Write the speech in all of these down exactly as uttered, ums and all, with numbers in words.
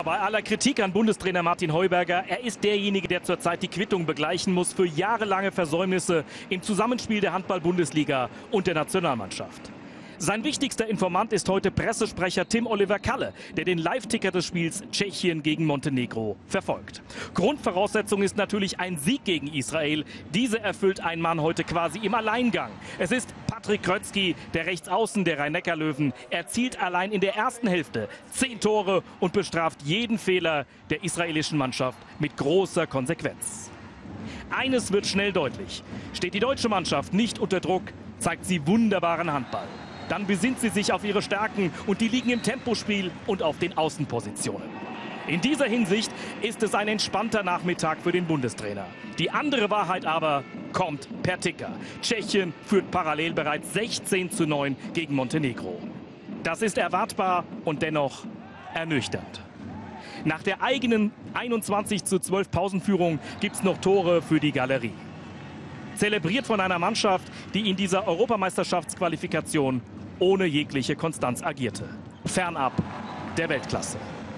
Bei aller Kritik an Bundestrainer Martin Heuberger, er ist derjenige, der zurzeit die Quittung begleichen muss für jahrelange Versäumnisse im Zusammenspiel der Handball-Bundesliga und der Nationalmannschaft. Sein wichtigster Informant ist heute Pressesprecher Tim Oliver Kalle, der den Live-Ticker des Spiels Tschechien gegen Montenegro verfolgt. Grundvoraussetzung ist natürlich ein Sieg gegen Israel. Diese erfüllt ein Mann heute quasi im Alleingang. Es ist Patrick Krötzky, der Rechtsaußen der Rhein-Neckar-Löwen. Er erzielt allein in der ersten Hälfte zehn Tore und bestraft jeden Fehler der israelischen Mannschaft mit großer Konsequenz. Eines wird schnell deutlich. Steht die deutsche Mannschaft nicht unter Druck, zeigt sie wunderbaren Handball. Dann besinnt sie sich auf ihre Stärken und die liegen im Tempospiel und auf den Außenpositionen. In dieser Hinsicht ist es ein entspannter Nachmittag für den Bundestrainer. Die andere Wahrheit aber kommt per Ticker. Tschechien führt parallel bereits sechzehn zu neun gegen Montenegro. Das ist erwartbar und dennoch ernüchternd. Nach der eigenen einundzwanzig zu zwölf Pausenführung gibt es noch Tore für die Galerie. Zelebriert von einer Mannschaft, die in dieser Europameisterschaftsqualifikation ohne jegliche Konstanz agierte. Fernab der Weltklasse.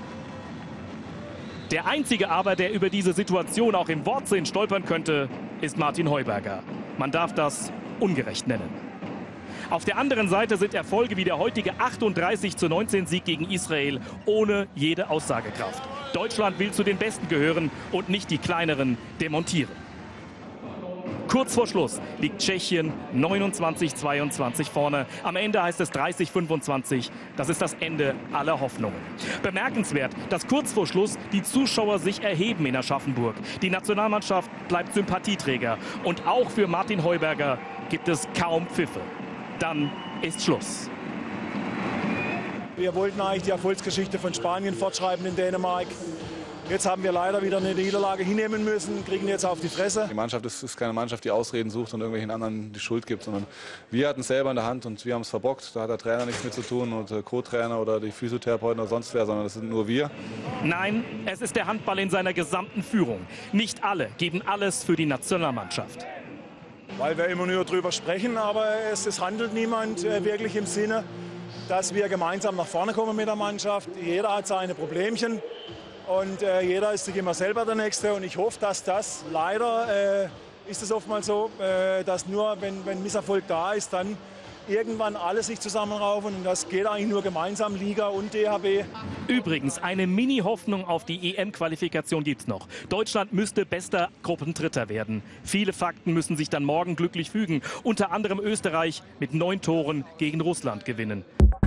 Der einzige aber, der über diese Situation auch im Wortsinn stolpern könnte, ist Martin Heuberger. Man darf das ungerecht nennen. Auf der anderen Seite sind Erfolge wie der heutige achtunddreißig zu neunzehn Sieg gegen Israel ohne jede Aussagekraft. Deutschland will zu den Besten gehören und nicht die kleineren demontieren. Kurz vor Schluss liegt Tschechien neunundzwanzig zweiundzwanzig vorne. Am Ende heißt es dreißig fünfundzwanzig. Das ist das Ende aller Hoffnungen. Bemerkenswert, dass kurz vor Schluss die Zuschauer sich erheben in Aschaffenburg. Die Nationalmannschaft bleibt Sympathieträger. Und auch für Martin Heuberger gibt es kaum Pfiffe. Dann ist Schluss. Wir wollten eigentlich die Erfolgsgeschichte von Spanien fortschreiben in Dänemark. Jetzt haben wir leider wieder eine Niederlage hinnehmen müssen, kriegen jetzt auf die Fresse. Die Mannschaft ist, ist keine Mannschaft, die Ausreden sucht und irgendwelchen anderen die Schuld gibt, sondern wir hatten es selber in der Hand und wir haben es verbockt. Da hat der Trainer nichts mit zu tun und der Co-Trainer oder die Physiotherapeuten oder sonst wer, sondern das sind nur wir. Nein, es ist der Handball in seiner gesamten Führung. Nicht alle geben alles für die Nationalmannschaft. Weil wir immer nur drüber sprechen, aber es, es handelt niemand äh, wirklich im Sinne, dass wir gemeinsam nach vorne kommen mit der Mannschaft. Jeder hat seine Problemchen. Und äh, jeder ist sich immer selber der Nächste. Und ich hoffe, dass das, leider äh, ist es oftmals so, äh, dass nur, wenn, wenn Misserfolg da ist, dann irgendwann alle sich zusammenraufen. Und das geht eigentlich nur gemeinsam, Liga und D H B. Übrigens, eine Mini-Hoffnung auf die E M-Qualifikation gibt's noch. Deutschland müsste bester Gruppendritter werden. Viele Fakten müssen sich dann morgen glücklich fügen. Unter anderem Österreich mit neun Toren gegen Russland gewinnen.